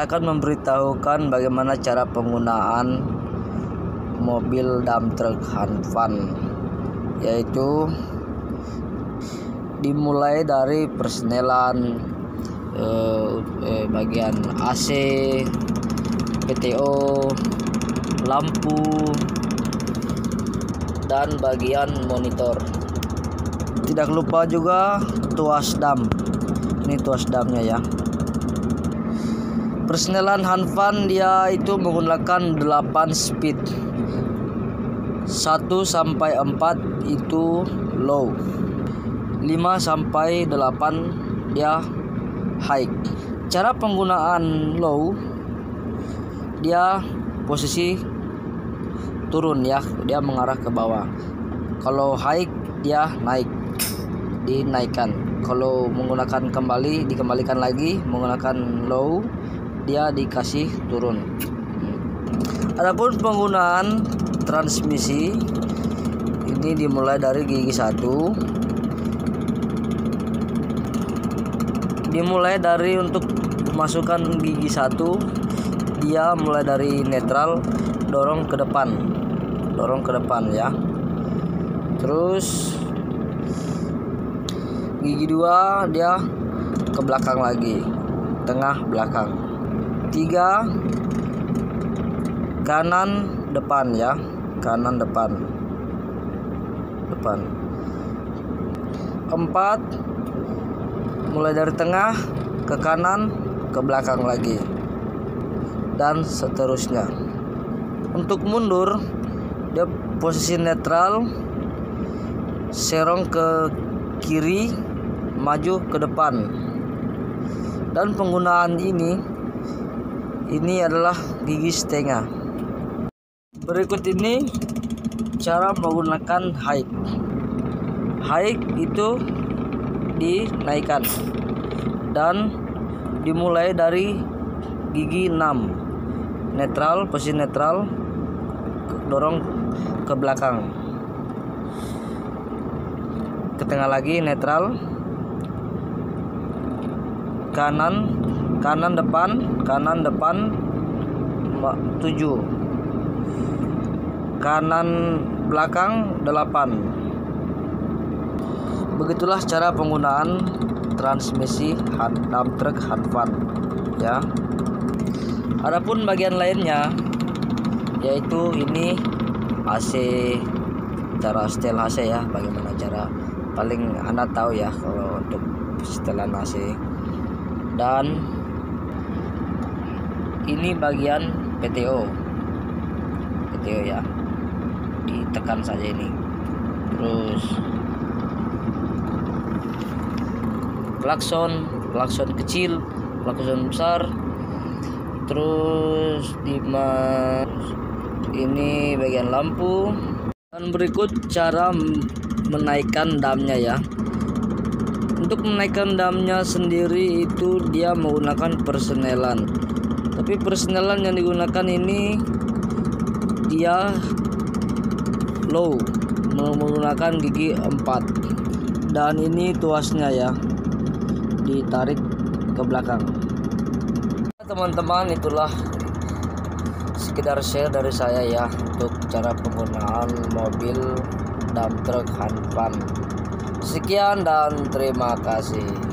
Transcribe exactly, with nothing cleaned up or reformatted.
saya akan memberitahukan bagaimana cara penggunaan mobil dump truck Hanfan, yaitu dimulai dari persenelan eh, eh, bagian A C, P T O, lampu, dan bagian monitor. Tidak lupa juga tuas dam. Ini tuas damnya ya. Persenelan Hanfan dia itu menggunakan delapan speed. satu sampai empat itu low. lima sampai delapan dia high. Cara penggunaan low, dia posisi turun ya, dia mengarah ke bawah. Kalau high dia naik, dinaikkan. Kalau menggunakan kembali, dikembalikan lagi menggunakan low, dia dikasih turun. Adapun penggunaan transmisi ini dimulai dari gigi satu. Dimulai dari untuk masukkan gigi satu, dia mulai dari netral, dorong ke depan, dorong ke depan ya. Terus gigi dua dia ke belakang lagi, tengah belakang. Tiga kanan depan ya, kanan depan, depan. Empat mulai dari tengah ke kanan ke belakang lagi, dan seterusnya. Untuk mundur dia posisi netral, serong ke kiri, maju ke depan. Dan penggunaan ini ini adalah gigi setengah. Berikut ini cara menggunakan high. High itu dinaikkan dan dimulai dari gigi enam, netral, posisi netral, dorong ke belakang, ke tengah lagi netral, kanan kanan depan, kanan depan tujuh, kanan belakang delapan. Begitulah cara penggunaan transmisi dump truck Hanfan ya. Adapun bagian lainnya, yaitu ini A C, cara setel A C ya, bagaimana cara, paling Anda tahu ya kalau untuk setelan A C. Dan ini bagian P T O, P T O ya, ditekan saja ini. Terus klakson, klakson kecil, klakson besar. Terus di ini bagian lampu. Dan berikut cara menaikkan damnya ya. Untuk menaikkan damnya sendiri itu dia menggunakan persenelan. Tapi persenelan yang digunakan ini dia low, menggunakan gigi empat. Dan ini tuasnya ya, ditarik ke belakang. Teman-teman, itulah sekedar share dari saya ya untuk cara penggunaan mobil dump truck Hanfan. Sekian dan terima kasih.